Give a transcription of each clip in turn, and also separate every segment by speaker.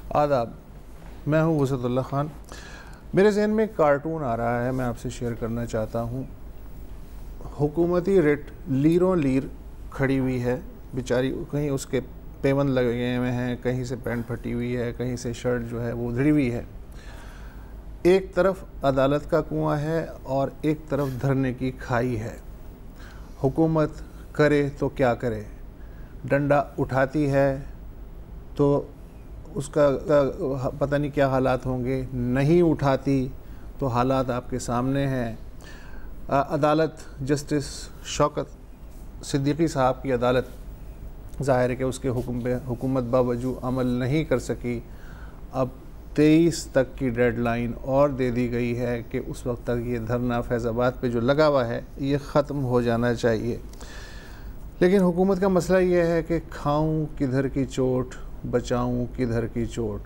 Speaker 1: آداب، میں ہوں وسعت اللہ خان۔ میرے ذہن میں ایک کارٹون آ رہا ہے، میں آپ سے شیئر کرنا چاہتا ہوں۔ حکومتی ریٹ لیروں لیر کھڑی ہوئی ہے بیچاری، کہیں اس کے پیون لگے ہوئے ہیں، کہیں سے پینٹ پھٹی ہوئی ہے، کہیں سے شرٹ جو ہے وہ ادھڑی ہوئی ہے۔ ایک طرف عدالت کا کنواں ہے اور ایک طرف دھرنے کی کھائی ہے۔ حکومت کرے تو کیا کرے، ڈنڈا اٹھاتی ہے تو اس کا پتہ نہیں کیا حالات ہوں گے، نہیں اٹھاتی تو حالات آپ کے سامنے ہیں۔ عدالت جسٹس شوکت صدیقی صاحب کی عدالت ظاہر ہے کہ اس کے حکم پہ حکومت باوجود عمل نہیں کر سکی۔ اب 23 تک کی ڈیڈ لائن اور دے دی گئی ہے کہ اس وقت تک یہ دھرنا فیض آباد پہ جو لگا ہوا ہے یہ ختم ہو جانا چاہیے۔ لیکن حکومت کا مسئلہ یہ ہے کہ کھاؤں کدھر کی چوٹ، بچاؤں کدھر کی چوٹ،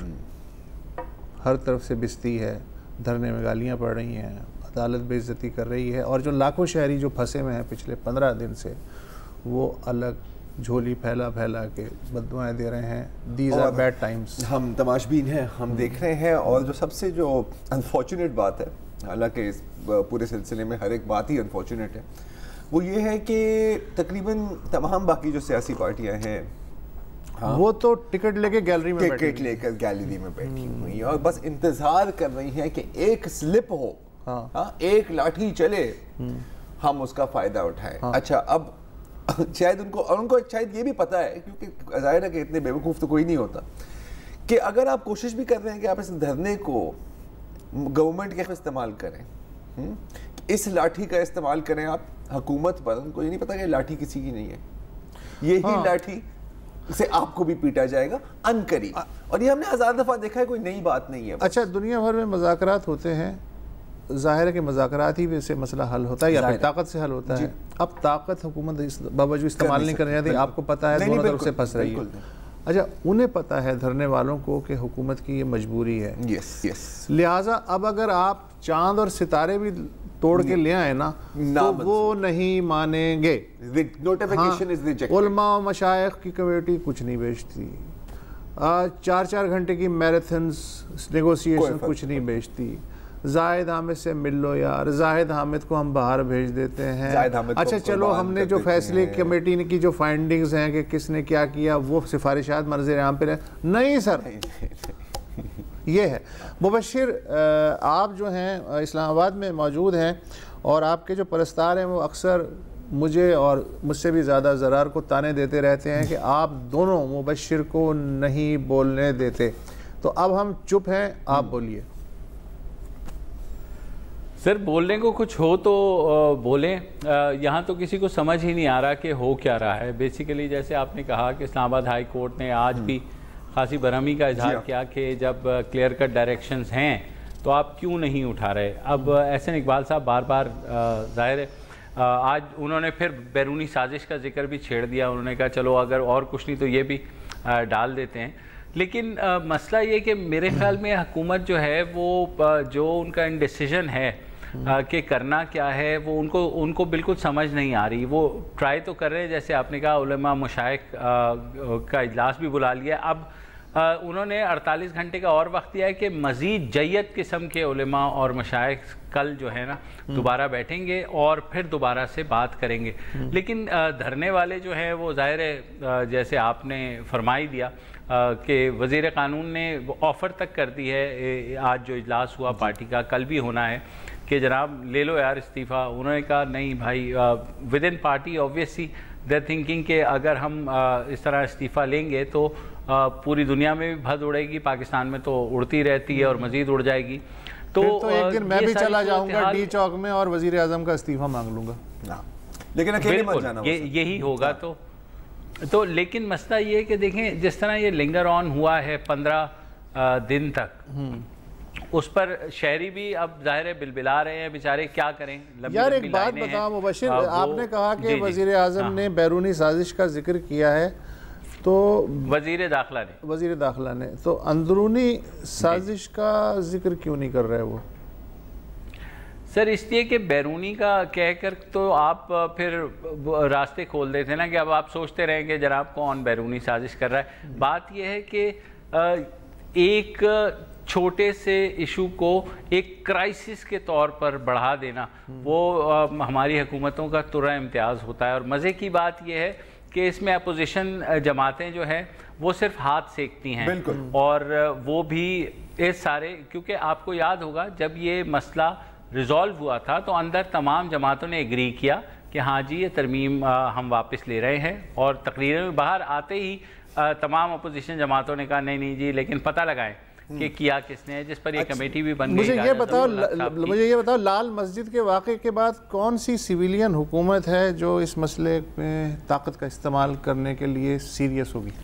Speaker 1: ہر طرف سے بستی ہے، دھرنے میں گالیاں پڑ رہی ہیں، عدالت بے عزتی کر رہی ہے، اور جو لاکھوں شہری جو پھنسے ہوئے ہیں پچھلے 15 دن سے، وہ الگ جھولی پھیلا پھیلا کے بددعائیں دے رہے ہیں۔ These are bad times.
Speaker 2: ہم تماشبین ہیں، ہم دیکھ رہے ہیں، اور جو سب سے جو انفارچونیٹ بات ہے، حالانکہ اس پورے سلسلے میں ہر ایک بات ہی انفارچونیٹ ہے، وہ یہ ہے کہ تقریباً تمام باقی جو سیاسی پارٹیاں ہیں
Speaker 1: وہ تو ٹکٹ لے کے گیلری میں
Speaker 2: ٹکٹ لے کر گیلری میں بیٹھی ہوئی اور بس انتظار کر رہی ہیں کہ ایک سلپ ہو، ایک لاٹھی چلے، ہم اس کا فائدہ اٹھائیں۔ اچھا، اب شاید ان کو شاید یہ بھی پتا ہے، کیونکہ ظاہر ہے کہ اتنے بیوقوف تو کوئی نہیں ہوتا، کہ اگر آپ کوشش بھی کر رہے ہیں کہ آپ اس دھرنے کو گورنمنٹ کے استعمال کریں، اس لاٹھی کا استعمال کریں آپ حکومت پر، ان کو یہ نہیں پتا کہ لاٹھی کسی کی نہیں ہے، یہی لاٹھی سے آپ کو بھی پیٹا جائے گا ان قریب، اور یہ ہم نے ہزار دفعہ دیکھا ہے، کوئی نئی بات نہیں ہے۔
Speaker 1: اچھا، دنیا بھر میں مذاکرات ہوتے ہیں، ظاہر ہے کہ مذاکرات ہی سے مسئلہ حل ہوتا ہے یا پھر طاقت سے حل ہوتا ہے۔ اب طاقت حکومت باوجود استعمال نہیں کرنے جاتی، آپ کو پتہ ہے دونوں طرف سے پھنس رہی ہے۔ اچھا، انہیں پتہ ہے دھرنے والوں کو کہ حکومت کی یہ مجبوری ہے، لہٰذا اب اگر آپ چاند اور ستارے بھی توڑ کے لے آئے نا تو وہ نہیں مانیں گے۔ علماء و مشائخ کی کمیٹی کچھ نہیں بیچتی، 4 گھنٹے کی میراتھنز نیگوسیشن کچھ نہیں بیچتی۔ زاہد حامد سے مل لو یار، زاہد حامد کو ہم باہر بھیج دیتے ہیں۔ اچھا چلو، ہم نے جو فیصلے کمیٹی کی جو فائنڈنگز ہیں کہ کس نے کیا کیا، وہ سفارشات وزیر اعظم پہ نہیں سر، یہ ہے۔ مبشر، آپ جو ہیں اسلام آباد میں موجود ہیں اور آپ کے جو پرستار ہیں وہ اکثر مجھے اور مجھ سے بھی زیادہ زرار کو تانے دیتے رہتے ہیں کہ آپ دونوں مبشر کو نہیں بولنے دیتے، تو اب ہم چپ ہیں، آپ بولیے۔
Speaker 3: سر، بولنے کو کچھ ہو تو بولیں، یہاں تو کسی کو سمجھ ہی نہیں آ رہا کہ ہو کیا رہا ہے۔ بیسیکلی جیسے آپ نے کہا کہ اسلام آباد ہائی کورٹ نے آج بھی خاصی برہمی کا اظہار کیا کہ جب کلیئر کٹ ڈائریکشنز ہیں تو آپ کیوں نہیں اٹھا رہے۔ اب احسن اقبال صاحب بار بار ظاہر ہے آج انہوں نے پھر بیرونی سازش کا ذکر بھی چھیڑ دیا، انہوں نے کہا چلو اگر اور کچھ نہیں تو یہ بھی ڈال دیتے ہیں۔ لیکن مسئلہ یہ کہ میرے خیال میں حکومت جو ہے وہ جو ان کا انڈیسیژن ہے کہ کرنا کیا ہے، وہ ان کو بالکل سمجھ نہیں آ رہی۔ وہ ٹرائی تو کر رہے ہیں، جیسے آپ نے کہا علماء مشائخ کا اجلاس بھی بلا لیا، اب انہوں نے 48 گھنٹے کا اور وقت دیا ہے کہ مزید جید قسم کے علماء اور مشائخ کل جو ہے نا دوبارہ بیٹھیں گے اور پھر دوبارہ سے بات کریں گے۔ لیکن دھرنے والے جو ہیں وہ ظاہر ہے جیسے آپ نے فرمائی دیا کہ وزیر قانون نے آفر تک کر دی ہے، آج جو اجلاس ہوا پارٹی کا، کل بھی ہونا ہے، کہ جناب لے لو یار استعفیٰ۔ انہوں نے کہا نہیں بھائی، with in party obviously they thinking کہ اگر ہم اس طرح استعفیٰ لیں گے تو پوری دنیا میں بھی بھد اڑے گی، پاکستان میں تو اڑتی رہتی ہے اور مزید اڑ جائے گی۔
Speaker 1: تو ایک دن میں بھی چلا جاؤں گا ڈی چوک میں اور وزیر اعظم کا استعفیٰ مانگ لوں گا،
Speaker 2: لیکن اکیلے مت جانا،
Speaker 3: یہی ہوگا۔ تو لیکن مسئلہ یہ کہ دیکھیں جس طرح یہ لنگر آن ہوا ہے 15 دن تک، اس پر شہری بھی اب ظاہر ہے بلبلا رہے ہیں، بیچارے کیا کریں۔
Speaker 1: یار ایک بات بتاؤ مبشر، آپ نے کہا کہ وزیر اعظم نے بیرونی سازش کا ذکر کیا ہے، تو
Speaker 3: وزیر داخلہ نے تو اندرونی سازش کا ذکر کیوں نہیں کر رہے وہ؟ سر اس لیے کہ بیرونی کا کہہ کر تو آپ پھر راستے کھول دیتے نا کہ اب آپ سوچتے رہیں کہ جناب کون بیرونی سازش کر رہا ہے۔ بات یہ ہے کہ ایک چھوٹے سے ایشو کو ایک کرائسس کے طور پر بڑھا دینا وہ ہماری حکومتوں کا ترا امتیاز ہوتا ہے. اور مزے کی بات یہ ہے کہ اس میں اپوزیشن جماعتیں جو ہیں وہ صرف ہاتھ سیکتی ہیں, اور وہ بھی اس سارے, کیونکہ آپ کو یاد ہوگا جب یہ مسئلہ ریزالو ہوا تھا تو اندر تمام جماعتوں نے ایگری کیا کہ ہاں جی یہ ترمیم ہم واپس لے رہے ہیں, اور تقریر میں باہر آتے ہی تمام اپوزیشن جماعتوں نے کہا نہیں نہیں جی لیکن پتہ لگائیں کہ کیا کس نے, جس پر یہ کمیٹی بھی بن گئی.
Speaker 1: مجھے یہ بتاؤ لال مسجد کے واقعے کے بعد کون سی سویلین حکومت ہے جو اس مسئلے میں طاقت کا استعمال کرنے کے لیے سیریس ہوگی؟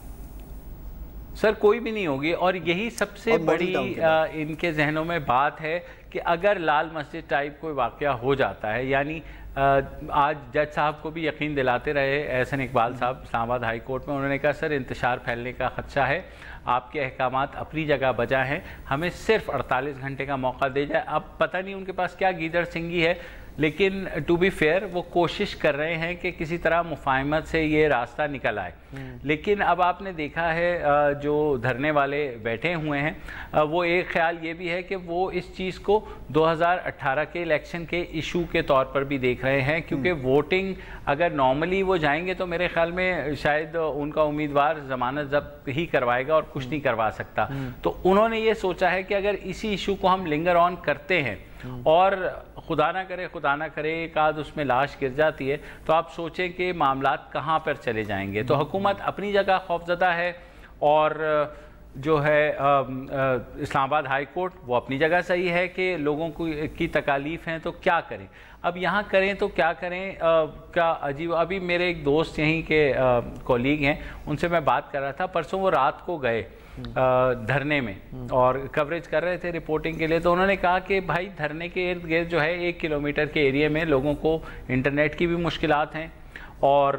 Speaker 3: سر کوئی بھی نہیں ہوگی, اور یہی سب سے بڑی ان کے ذہنوں میں بات ہے کہ اگر لال مسجد ٹائپ کوئی واقعہ ہو جاتا ہے, یعنی آج جج صاحب کو بھی یقین دلاتے رہے احسن اقبال صاحب اسلام آباد ہائی کورٹ میں, انہوں نے کہا سر انتشار پھیلنے کا خدشہ ہے, آپ کے احکامات اپنی جگہ بجا ہیں, ہمیں صرف 48 گھنٹے کا موقع دے جائے. اب پتہ نہیں ان کے پاس کیا گیدڑ سنگھی ہے, لیکن ٹو بی فیئر وہ کوشش کر رہے ہیں کہ کسی طرح مفاہمت سے یہ راستہ نکل آئے. لیکن اب آپ نے دیکھا ہے جو دھرنے والے بیٹھے ہوئے ہیں وہ ایک خیال یہ بھی ہے کہ وہ اس چیز کو 2018 کے الیکشن کے ایشو کے طور پر بھی دیکھ رہے ہیں, کیونکہ ووٹنگ اگر نارملی وہ جائیں گے تو میرے خیال میں شاید ان کا امیدوار ضمانت ضبط ہی کروائے گا اور کچھ نہیں کروا سکتا. تو انہوں نے یہ سوچا ہے کہ اگر اسی ایشو کو ہم لنگر آن کرتے ہیں اور خدا نہ کرے ایک آدھ اس میں لاش گر جاتی ہے تو آپ سوچیں کہ معاملات کہاں پر چلے جائیں گے. تو حکومت اپنی جگہ خوفزدہ ہے, اور جو ہے اسلام آباد ہائی کورٹ وہ اپنی جگہ صحیح ہے کہ لوگوں کی تکالیف ہیں تو کیا کریں. اب یہاں کریں تو کیا کریں, کیا عجیب. ابھی میرے ایک دوست یہیں کے کولیگ ہیں, ان سے میں بات کر رہا تھا, پرسوں وہ رات کو گئے دھرنے میں اور کوریج کر رہے تھے رپورٹنگ کے لیے, تو انہوں نے کہا کہ بھائی دھرنے کے ارد گرد جو ہے 1 کلومیٹر کے ایریے میں لوگوں کو انٹرنیٹ کی بھی مشکلات ہیں اور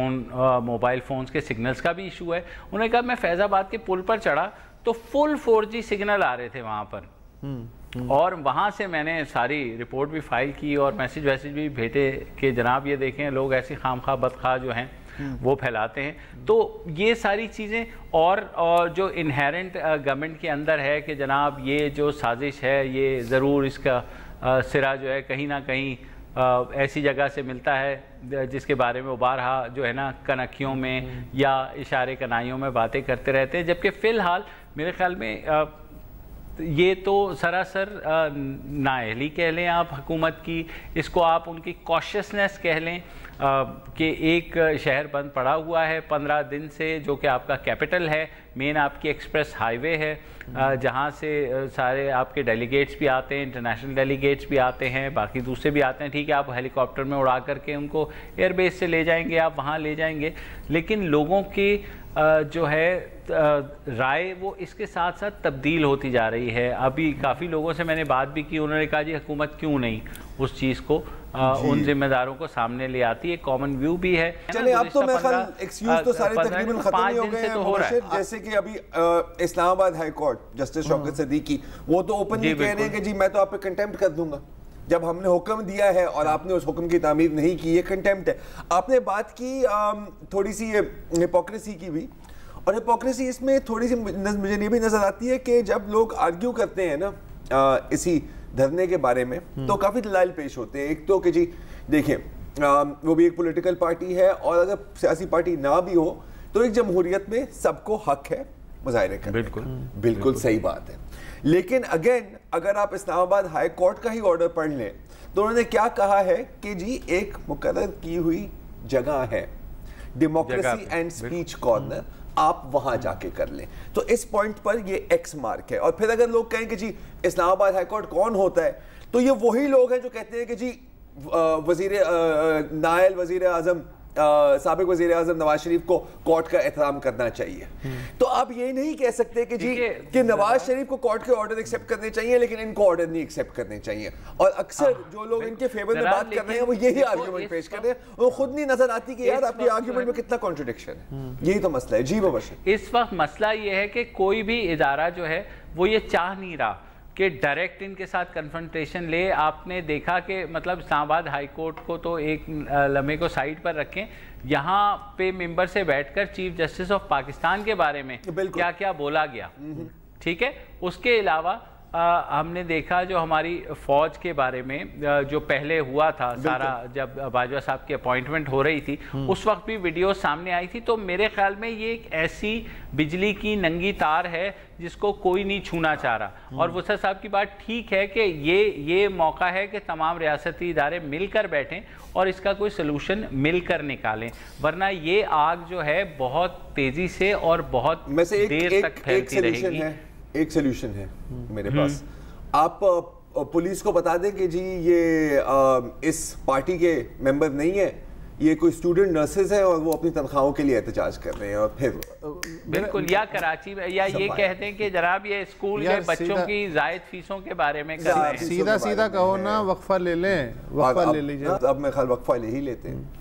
Speaker 3: موبائل فونز کے سگنلز کا بھی ایشو ہے. انہوں نے کہا میں فیض آباد کے پل پر چڑھا تو فل 4G سگنل آ رہے تھے وہاں پر, اور وہاں سے میں نے ساری رپورٹ بھی فائل کی اور میسیج بھی بھیجے کہ جناب یہ دیکھیں لوگ ایسی خامخواہ بدخواہ جو ہیں وہ پھیلاتے ہیں. تو یہ ساری چیزیں اور جو انہیرنٹ گورنمنٹ کے اندر ہے کہ جناب یہ جو سازش ہے یہ ضرور اس کا سرا جو ہے کہیں نہ کہیں ایسی جگہ سے ملتا ہے جس کے بارے میں وہ بارہا جو ہے نا کنکھیوں میں یا اشارے کنائیوں میں باتیں کرتے رہتے ہیں, جبکہ فی الحال میرے خیال میں یہ تو سراسر نااہلی کہہ لیں آپ حکومت کی, اس کو آپ ان کی کوششنس کہہ لیں کہ ایک شہر بند پڑا ہوا ہے 15 دن سے جو کہ آپ کا کیپٹل ہے, مین آپ کی ایکسپریس ہائی وے ہے جہاں سے سارے آپ کے ڈیلیگیٹس بھی آتے ہیں, انٹرنیشنل ڈیلیگیٹس بھی آتے ہیں, باقی دوسرے بھی آتے ہیں. ٹھیک ہے آپ ہیلی کاپٹر میں اڑا کر کے ان کو ایئر بیس سے لے جائیں گے, آپ وہاں لے جائیں گے, لیکن لوگوں کی جو ہے رائے وہ اس کے ساتھ ساتھ تبدیل ہوتی جا رہی ہے. ابھی کافی لوگوں سے میں نے بات بھی کی, انہوں نے کہا جی حکومت کیوں نہیں اس چیز کو ان ذمہ داروں کو سامنے لے آتی ہے, کامن ویو بھی ہے.
Speaker 2: چلیں اب تو میں خیال ایکسکیوز تو سارے تقریباً ختم ہی ہو گئے ہیں مرشد, جیسے کہ ابھی Islamabad high court justice Shaukat Siddiqui وہ تو اوپنلی کہہ رہے ہیں کہ جی میں تو آپ پہ کنٹیمپٹ کر دوں گا, جب ہم نے حکم دیا ہے اور آپ نے اس حکم کی تعمیر نہیں کی, یہ کنٹیمپٹ ہے. آپ نے بات کی تھوڑی سی ہپوکریسی کی بھی, اور ہپوکریسی اس میں تھوڑی سی مجھے یہ بھی نظر آتی ہے کہ جب لوگ آرگیو کرتے ہیں نا اسی دھرنے کے بارے میں تو کافی دلائل پیش ہوتے ہیں. ایک تو کہ جی دیکھیں وہ بھی ایک پولیٹیکل پارٹی ہے, اور اگر سیاسی پارٹی نہ بھی ہو تو ایک جمہوریت میں سب کو حق ہے مظاہرے کرنے کا, بالکل صحیح بات ہے. لیکن اگین اگر آپ اسلام آباد ہائی کورٹ کا ہی آرڈر پڑھ لیں تو انہوں نے کیا کہا ہے کہ جی ایک مقرر کی ہوئی جگہ ہے ڈیموکریسی اینڈ سپیچ کارنر, آپ وہاں جا کے کر لیں. تو اس پوائنٹ پر یہ ایکس مارک ہے. اور پھر اگر لوگ کہیں کہ جی اسلام آباد ہائی کورٹ کون ہوتا ہے, تو یہ وہی لوگ ہیں جو کہتے ہیں کہ جی نائل وزیر اعظم سابق وزیر اعظم نواز شریف کو کورٹ کا احترام کرنا چاہیے. تو آپ یہ نہیں کہہ سکتے کہ جی کہ نواز شریف کو کورٹ کے آرڈر ایکسیپٹ کرنے چاہیے لیکن ان کو آرڈر نہیں ایکسیپٹ کرنے چاہیے. اور اکثر جو لوگ ان کے فیور میں بات کر رہے ہیں وہ یہی آرگیومنٹ پیش کر رہے ہیں, وہ خود نہیں نظر آتی کہ یار آپ کی آرگیومنٹ میں کتنا کنٹرڈکشن ہے. یہی تو مسئلہ ہے. جی مبشر,
Speaker 3: اس وقت مسئلہ یہ ہے کہ کوئی بھی ادارہ جو ہے وہ یہ چاہ نہیں رہا کہ ڈائریکٹ ان کے ساتھ کنفرنٹیشن لے. آپ نے دیکھا کہ مطلب اسلام آباد ہائی کورٹ کو تو ایک لمحے کو سائڈ پر رکھیں, یہاں پہ ممبر سے بیٹھ کر چیف جسٹس آف پاکستان کے بارے میں کیا کیا بولا گیا, ٹھیک ہے. اس کے علاوہ ہم نے دیکھا جو ہماری فوج کے بارے میں جو پہلے ہوا تھا سارا, جب باجوہ صاحب کی اپوائنٹمنٹ ہو رہی تھی اس وقت بھی ویڈیو سامنے آئی تھی, تو میرے خیال میں یہ ایک ایسی بجلی کی ننگی تار ہے جس کو کوئی نہیں چھونا چاہ رہا. اور وسعت صاحب کی بات ٹھیک ہے کہ یہ موقع ہے کہ تمام ریاستی ادارے مل کر بیٹھیں اور اس کا کوئی سلوشن مل کر نکالیں, ورنہ یہ آگ جو ہے بہت تیزی سے اور بہت دیر تک پھیلتی رہے گی.
Speaker 2: ایک سلوشن ہے میرے پاس, آپ پولیس کو بتا دیں کہ جی یہ اس پارٹی کے ممبر نہیں ہے, یہ کوئی اسٹوڈنٹ نرسز ہیں اور وہ اپنی تنخواہوں کے لیے احتجاج کر رہے ہیں, اور پھر
Speaker 3: بالکل یا کراچی میں یا یہ کہتے ہیں کہ جناب یہ اسکول کے بچوں کی زائد فیسوں کے بارے میں کر رہے ہیں.
Speaker 1: سیدھا سیدھا کہو نا, وقفہ لے لیں, وقفہ لے لیجئے.
Speaker 2: اب میں خیال وقفہ لے ہی لیتے ہیں.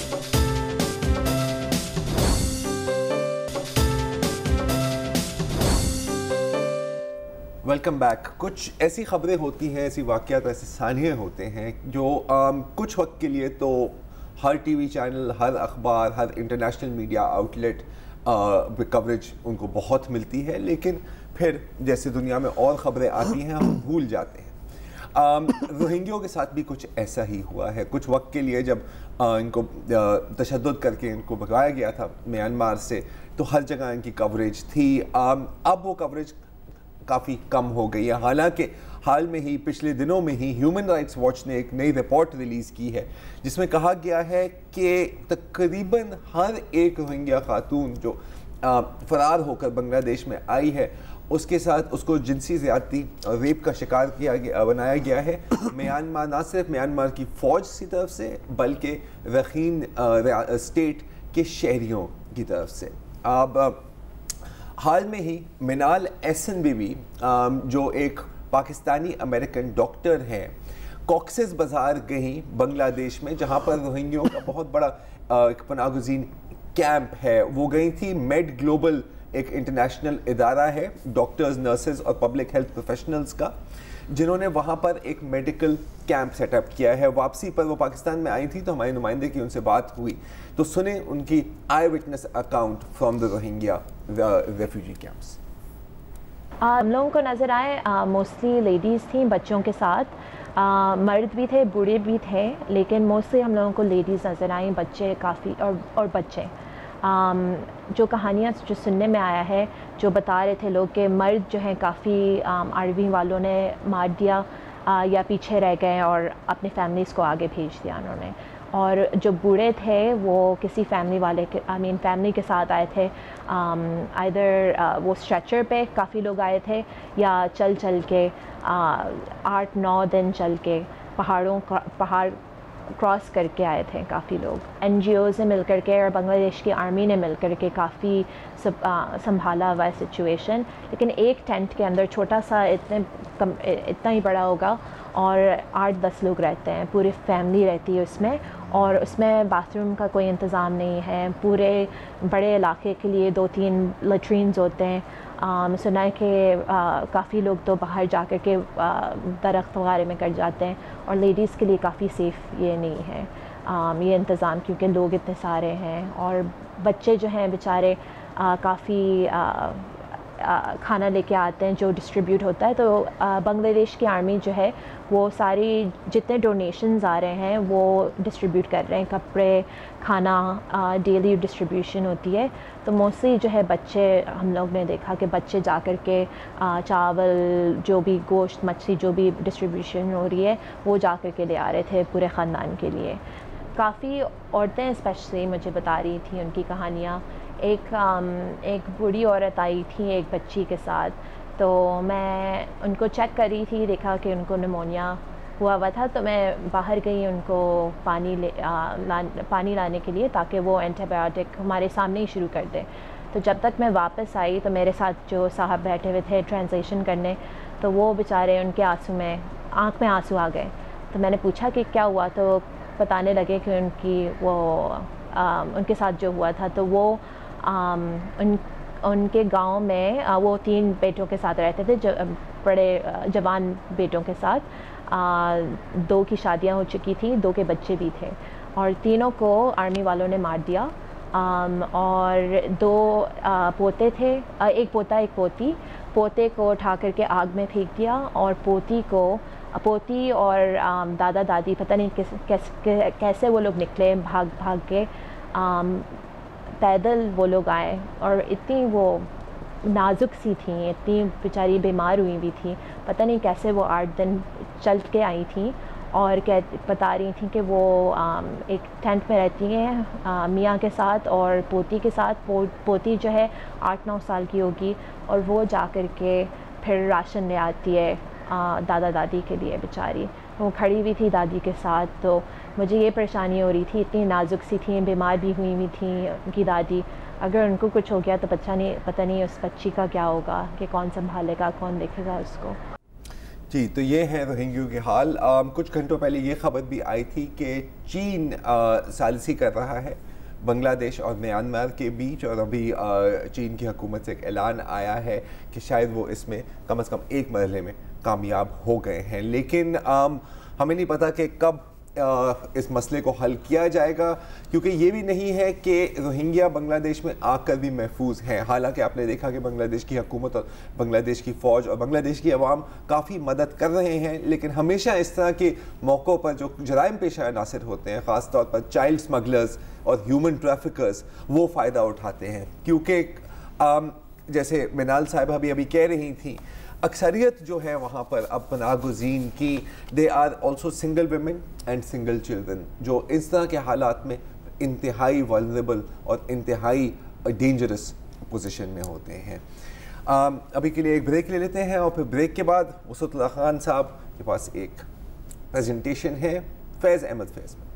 Speaker 2: Welcome back. کچھ ایسی خبریں ہوتی ہیں, ایسی واقعات, ایسے سانحے ہوتے ہیں جو کچھ وقت کے لیے تو ہر ٹی وی چینل, ہر اخبار, ہر international media outlet coverage ان کو بہت ملتی ہے, لیکن پھر جیسے دنیا میں اور خبریں آتی ہیں ہم بھول جاتے ہیں. روہنگیوں کے ساتھ بھی کچھ ایسا ہی ہوا ہے. کچھ وقت کے لیے جب ان کو تشدد کر کے ان کو بھگایا گیا تھا میانمار سے, تو ہر جگہ ان کی کوریج تھی. اب وہ کوریج کافی کم ہو گئی ہے, حالانکہ حال میں ہی پچھلے دنوں میں ہی ہیومن رائٹس واچ نے ایک نئی رپورٹ ریلیز کی ہے جس میں کہا گیا ہے کہ تقریباً ہر ایک روہنگیا خاتون جو فرار ہو کر بنگلہ دیش میں آئی ہے اس کے ساتھ اس کو جنسی زیادتی اور ریپ کا شکار بنایا گیا ہے. میانمار, نہ صرف میانمار کی فوج کی طرف سے بلکہ رخین اسٹیٹ کے شہریوں کی طرف سے. اب حال میں ہی منال احسن بی بی جو ایک پاکستانی امریکن ڈاکٹر ہیں, کوکسز بازار گئیں بنگلہ دیش میں جہاں پر روہنگیوں کا بہت بڑا پناہ گزین کیمپ ہے. وہ گئی تھی میڈ گلوبل, ایک انٹرنیشنل ادارہ ہے ڈاکٹرز, نرسز اور پبلک ہیلتھ پروفیشنلز کا, جنہوں نے وہاں پر ایک میڈیکل کیمپ سیٹ اپ کیا ہے. واپسی پر وہ پاکستان میں آئی تھی تو ہمارے نمائندے کی ان سے بات ہوئی, تو سنیں ان کی eyewitness account from the Rohingya refugee camps.
Speaker 4: ہم لوگوں کو نظر آئے موسٹلی لیڈیز تھیں بچوں کے ساتھ, مرد بھی تھے, بوڑھے بھی تھے, لیکن موسٹلی ہم لوگوں کو لیڈیز نظر آئیں, بچے کافی اور بچے. جو کہانیاں جو سننے میں آیا ہے, جو بتا رہے تھے لوگ کہ مرد جو ہیں کافی آرمی والوں نے مار دیا یا پیچھے رہ گئے اور اپنی فیملیز کو آگے بھیج دیا انہوں نے, اور جو بوڑھے تھے وہ کسی فیملی والے کے فیملی کے ساتھ آئے تھے. آئدر وہ اسٹریچر پہ کافی لوگ آئے تھے یا چل کے 8-9 دن چل کے پہاڑ کراس کر کے آئے تھے کافی لوگ. این جی اوز نے مل کر کے اور بنگلہ دیش کی آرمی نے مل کر کے کافی سنبھالا ہوا ہے سچویشن. لیکن ایک ٹینٹ کے اندر چھوٹا سا اتنا ہی بڑا ہوگا اور 8-10 لوگ رہتے ہیں, پوری فیملی رہتی ہے اس میں, اور اس میں باتھ روم کا کوئی انتظام نہیں ہے. پورے بڑے علاقے کے لیے 2-3 لیٹرینز ہوتے ہیں. سنا ہے کہ کافی لوگ تو باہر جا کر کے درخت وغیرہ میں کٹ جاتے ہیں, اور لیڈیز کے لیے کافی سیف یہ نہیں ہے یہ انتظام, کیونکہ لوگ اتنے سارے ہیں. اور بچے جو ہیں بیچارے کافی کھانا لے کے آتے ہیں جو ڈسٹریبیوٹ ہوتا ہے. تو بنگلہ دیش کی آرمی جو ہے وہ ساری جتنے ڈونیشنز آ رہے ہیں وہ ڈسٹریبیوٹ کر رہے ہیں, کپڑے, کھانا, ڈیلی ڈسٹریبیوشن ہوتی ہے. تو موسٹلی جو ہے بچے, ہم لوگ نے دیکھا کہ بچے جا کر کے چاول, جو بھی گوشت, مچھلی, جو بھی ڈسٹریبیوشن ہو رہی ہے وہ جا کر کے لے آ رہے تھے پورے خاندان کے لیے. کافی عورتیں اسپیشلی مجھے بتا رہی تھیں ان کی کہانیاں. ایک بوڑھی عورت آئی تھی ایک بچی کے ساتھ, تو میں ان کو چیک کر رہی تھی, دیکھا کہ ان کو نمونیا ہوا تھا, تو میں باہر گئی ان کو پانی لانے کے لیے تاکہ وہ اینٹی بایوٹک ہمارے سامنے ہی شروع کر دیں. تو جب تک میں واپس آئی تو میرے ساتھ جو صاحب بیٹھے ہوئے تھے ٹرانسلیشن کرنے, تو وہ بیچارے ان کے آنکھ میں آنسو آ گئے. تو میں نے پوچھا کہ کیا ہوا, تو بتانے لگے کہ ان کے ساتھ جو ہوا تھا, تو وہ ان کے گاؤں میں وہ 3 بیٹوں کے ساتھ رہتے تھے, بڑے جوان بیٹوں کے ساتھ. 2 کی شادیاں ہو چکی تھیں, 2 کے بچے بھی تھے, اور تینوں کو آرمی والوں نے مار دیا. اور 2 پوتے تھے, ایک پوتا ایک پوتی. पोते को उठा करके आग में फेंक दिया और पोती और दादा दादी पता नहीं कैसे वो लोग निकले, भाग के पैदल वो लोग आए और इतनी वो नाजुक सी थी, इतनी बेचारी बीमार हुई भी थी, पता नहीं कैसे वो 8 दिन चल के आई थी और बता रही थी कि वो एक टेंट में रहती हैं मियाँ के साथ और पोती के साथ। पोती जो है 8-9 साल की होगी और वो जा कर के फिर राशन ले आती है दादा दादी के लिए। बेचारी वो खड़ी हुई थी दादी के साथ, तो मुझे ये परेशानी हो रही थी, इतनी नाजुक सी थी, बीमार भी हुई थी उनकी दादी। अगर उनको कुछ हो गया तो पता नहीं उस बच्ची का क्या होगा, कि कौन संभालेगा, कौन देखेगा उसको।
Speaker 2: जी, तो ये है रोहिंग्या के हाल। कुछ घंटों पहले ये खबर भी आई थी कि चीन सालिसी कर रहा है बांग्लादेश और म्यांमार के बीच, और अभी चीन की हुकूमत से एक ऐलान आया है कि शायद वो इसमें कम से कम एक मरहले में कामयाब हो गए हैं। लेकिन हमें नहीं पता कि कब इस मसले को हल किया जाएगा, क्योंकि ये भी नहीं है कि रोहिंग्या बांग्लादेश में आकर भी महफूज हैं। हालांकि आपने देखा कि बांग्लादेश की हुकूमत और बांग्लादेश की फ़ौज और बांग्लादेश की आवाम काफ़ी मदद कर रहे हैं, लेकिन हमेशा इस तरह के मौक़ों पर जो जराइम पेशा अनासर होते हैं, ख़ास तौर पर चाइल्ड स्मगलर्स और ह्यूमन ट्रैफिकर्स, वो फ़ायदा उठाते हैं। क्योंकि जैसे मिनाल साहिबा भी अभी कह रही थी, अक्सरियत जो है वहाँ पर अब पनाह गुज़ीन की, they are also single women and single children, जो इस तरह के हालात में इंतहाई वल्नरेबल और इंतहाई डेंजरस पोजीशन में होते हैं। अभी के लिए एक ब्रेक ले लेते हैं और फिर ब्रेक के बाद उसतुल्लाह खान साहब के पास एक प्रेजेंटेशन है फैज़ अहमद फैज़ में।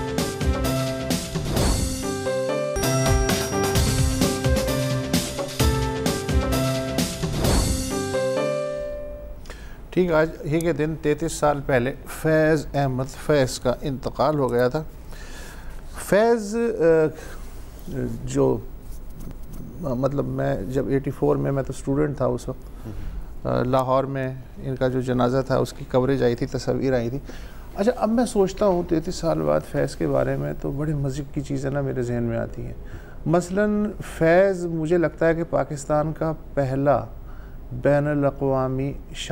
Speaker 1: ठीक, आज ही के दिन 33 साल पहले फैज़ अहमद फैज़ का इंतकाल हो गया था। फैज़ जो मतलब मैं जब 84 में, मैं तो स्टूडेंट था उस वक्त, लाहौर में इनका जो जनाजा था उसकी कवरेज आई थी, तस्वीर आई थी। अच्छा, अब मैं सोचता हूँ 33 साल बाद फैज़ के बारे में, तो बड़े मज़े की चीज़ें ना मेरे जहन में आती हैं। मसलन फैज़ मुझे लगता है कि पाकिस्तान का पहला बैनुल-अक़वामी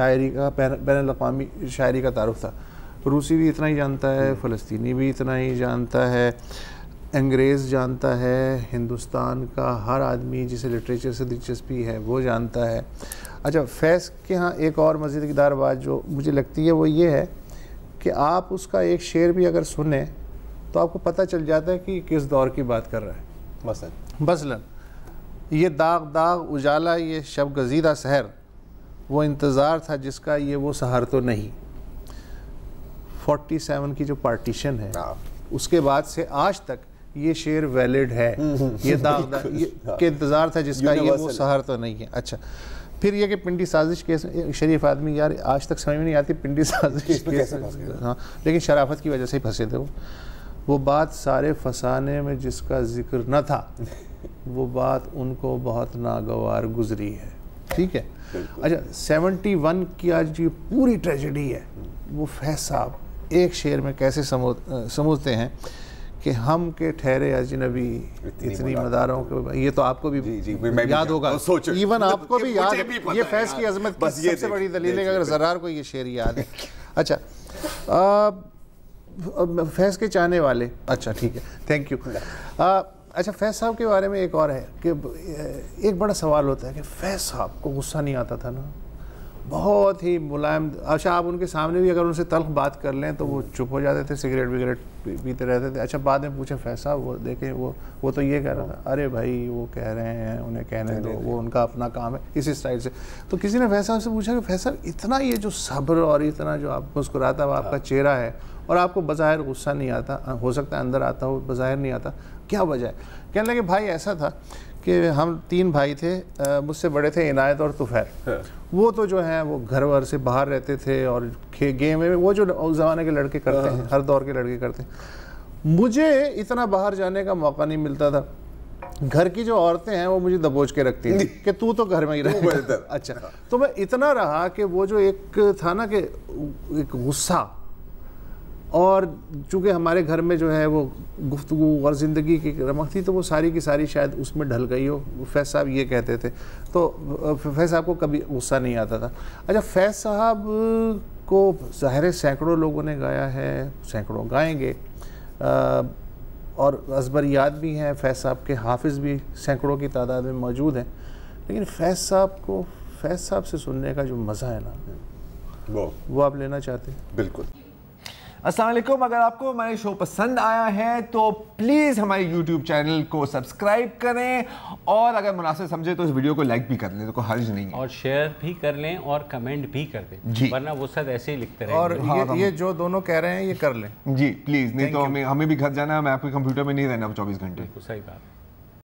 Speaker 1: शायरी का तारुफ था। रूसी भी इतना ही जानता है, फ़लस्तीनी भी इतना ही जानता है, अंग्रेज़ जानता है, हिंदुस्तान का हर आदमी जिसे लिटरेचर से दिलचस्पी है वो जानता है। अच्छा, फैज़ के यहाँ एक और मज़ेदार बात जो मुझे लगती है वो ये है कि आप उसका एक शेर भी अगर सुने तो आपको पता चल जाता है कि किस दौर की बात कर रहा है। मसलन ये दाग दाग उजाला, ये शब गज़ीदा सहर, वो इंतज़ार था जिसका, ये वो सहर तो नहीं। 47 की जो पार्टीशन है उसके बाद से आज तक ये शेर वैलिड है। ये दाग दाग के इंतज़ार था जिसका, ये वो सहर तो नहीं है। अच्छा, फिर ये कि पिंडी साजिश केस, शरीफ आदमी यार आज तक समझ में नहीं आती पिंडी साजिश केस, हाँ, लेकिन शराफत की वजह से ही फंसे थे वो बात सारे फसाने में जिसका जिक्र न था, वो बात उनको बहुत नागवार गुजरी है। ठीक है। अच्छा, 71 की आज ये पूरी ट्रेजेडी है, वो फैज़ साहब एक शेर में कैसे समझते हैं कि हम के ठहरे अजनबी इतनी मदारों को, ये तो आपको भी याद होगा, इवन आपको भी याद है। ये फैज़ की अजमत की सबसे बड़ी दलील है अगर ज़रार को ये शेर याद है। अच्छा, फैज़ के चाहने वाले, अच्छा ठीक है, थैंक यू। अच्छा, फैज़ साहब के बारे में एक और है कि एक बड़ा सवाल होता है कि फैज़ साहब को गुस्सा नहीं आता था ना, बहुत ही मुलायम। अच्छा, आप उनके सामने भी अगर उनसे तल्ख बात कर लें तो वो चुप हो जाते थे, सिगरेट विगरेट पीते रहते थे। अच्छा, बाद में पूछे फैज़ साहब, वो देखें वो तो ये कह रहा था, अरे भाई वो कह रहे हैं, उन्हें कहने दो, वो उनका अपना काम है, इसी स्टाइल से। तो किसी ने फैज़ साहब से पूछा कि फैज़ साहब इतना ये जो सब्र और इतना जो आप मुस्कुराता हुआ आपका चेहरा है और आपको बज़ाहिर गुस्सा नहीं आता, हो सकता है अंदर आता हो, बज़ाहिर नहीं आता, क्या वजह है? कहने लगे भाई ऐसा था कि हम 3 भाई थे, मुझसे बड़े थे इनायत और तुफ़ैल। वो तो जो है वो घर वर से बाहर रहते थे और गेम में वो जो उस ज़माने के लड़के करते हैं, हर दौर के लड़के करते हैं। मुझे इतना बाहर जाने का मौका नहीं मिलता था। घर की जो औरतें हैं वो मुझे दबोच के रखती थी कि तू तो घर में ही रह। अच्छा, तो मैं इतना रहा कि वो जो एक था ना कि एक गुस्सा, اور چونکہ ہمارے گھر میں جو ہے وہ گفتگو اور زندگی کی رمق تھی تو وہ ساری کی ساری شاید اس میں ڈھل گئی ہو. فیض صاحب یہ کہتے تھے تو فیض صاحب کو کبھی غصہ نہیں آتا تھا. اچھا فیض صاحب کو ظاہر سینکڑوں لوگوں نے گایا ہے, سینکڑوں گائیں گے, اور ازبریات بھی ہیں, فیض صاحب کے حافظ بھی سینکڑوں کی تعداد میں موجود ہیں, لیکن فیض صاحب سے سننے کا جو مزہ ہے نا وہ آپ لینا چاہتے ہیں؟
Speaker 2: بالکل. السلام علیکم. اگر آپ کو ہمارے شو پسند آیا ہے تو پلیز ہمارے یوٹیوب چینل کو سبسکرائب کریں, اور اگر مناسب سمجھے تو اس ویڈیو کو لائک بھی کر لیں, تو کوئی حرج نہیں ہے,
Speaker 3: اور شیئر بھی کر لیں اور کمنٹ بھی کر دیں, ورنہ وہ سب ایسے ہی لکھتے رہیں.
Speaker 1: اور یہ جو دونوں کہہ رہے ہیں یہ کر لیں
Speaker 2: جی پلیز, نہیں تو ہمیں بھی گھر جانا ہے, میں آپ کے کمپیوٹر میں نہیں رہنا 24 گھنٹے.
Speaker 3: صحیح بات.